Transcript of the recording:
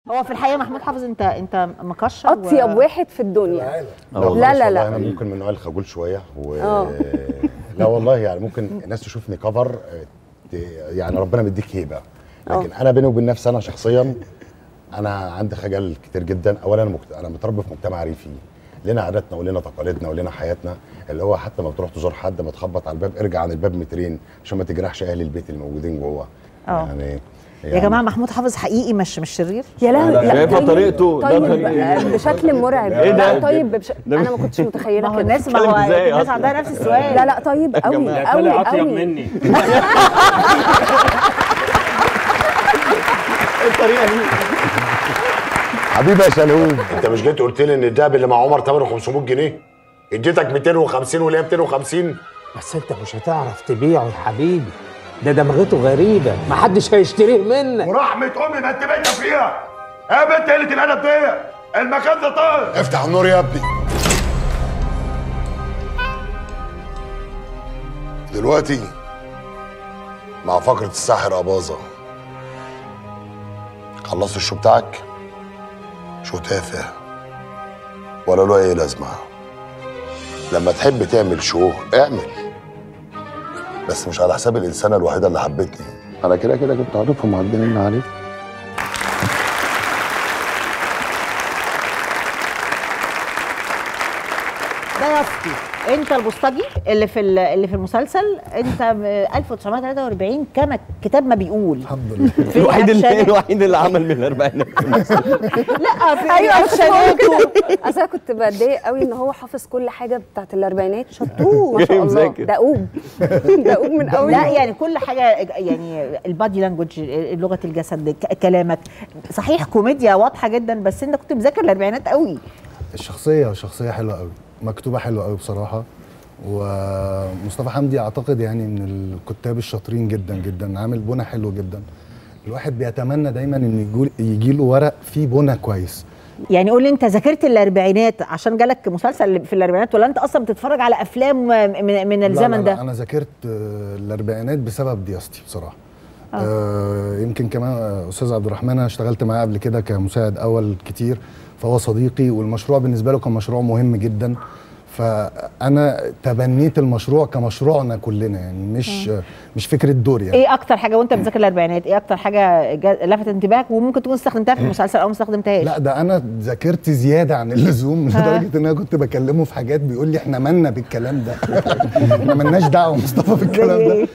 هو في الحقيقه محمود حافظ انت مكشر اطيب واحد في الدنيا. لا انا ممكن من النوع الخجول شويه لا والله يعني ممكن الناس تشوفني كفر يعني ربنا مديك هيبه، لكن انا بيني وبين نفسي انا شخصيا انا عندي خجل كتير جدا. اولا انا متربي في مجتمع ريفي، لنا عاداتنا ولنا تقاليدنا ولنا حياتنا، اللي هو حتى ما بتروح تزور حد ما تخبط على الباب ارجع عن الباب مترين عشان ما تجرحش اهل البيت الموجودين جوه. يعني يا جماعه محمود حافظ حقيقي مش شرير. يا لا شايفه طريقته طيب بشكل مرعب. ايه ده؟ طيب انا ما كنتش متخيله كده. الناس عندها نفس السؤال. لا طيب قوي قوي اطيب مني. الطريقه دي حبيبي يا شلهوب، انت مش جيت قلت لي ان الدهب اللي مع عمر ثمنه 500 جنيه؟ اديتك 250 وليه 250؟ بس انت مش هتعرف تبيعه يا حبيبي، ده دماغته غريبه، محدش هيشتريه منك. ورحمه امي ما انت بايته فيها. يا بنت قله الادب دي، المكان ده طاير. افتح النور يا ابني. دلوقتي مع فقره الساحر اباظه. خلصت الشو بتاعك؟ شو تافه ولا له اي لازمه. لما تحب تعمل شو اعمل، بس مش على حساب الانسانه الوحيده اللي حبتني. انا كده كنت عارفهم معدين عليك. ده يا اسطى انت البوسطجي اللي في المسلسل. انت 1943 كما الكتاب ما بيقول. الحمد لله. الوحيد اللي عمل من الاربعينات. لا في ايوه اصل انا كنت بتضايق قوي ان هو حافظ كل حاجه بتاعت الاربعينات. شطور ما شاء الله. دؤوب دؤوب من اول. لا يعني كل حاجه، يعني البادي لانجوج، لغه الجسد، كلامك صحيح كوميديا واضحه جدا، بس انت كنت مذاكر الاربعينات قوي. شخصيه حلوه قوي، مكتوبه حلوه قوي بصراحه. ومصطفى حمدي اعتقد يعني من الكتاب الشاطرين جدا جدا، عامل بنى حلو جدا. الواحد بيتمنى دايما ان يجي له ورق فيه بنى كويس. يعني قول لي انت ذاكرت الاربعينات عشان جالك مسلسل في الاربعينات، ولا انت اصلا بتتفرج على افلام من الزمن ده؟ لا انا ذاكرت الاربعينات بسبب دياستي بصراحه. يمكن كمان استاذ عبد الرحمن انا اشتغلت معاه قبل كده كمساعد اول كتير، فهو صديقي والمشروع بالنسبه له كان مشروع مهم جدا. فانا تبنيت المشروع كمشروعنا كلنا، يعني مش فكره دور. يعني ايه اكتر حاجه وانت بتذاكر الاربعينات، ايه اكتر حاجه لفتت انتباهك وممكن تكون استخدمتها في المسلسل او ما استخدمتهاش؟ لا ده انا ذاكرت زياده عن اللزوم لدرجه ان انا كنت بكلمه في حاجات بيقول لي احنا مالنا بالكلام ده. احنا مالناش دعوه مصطفى بالكلام ده.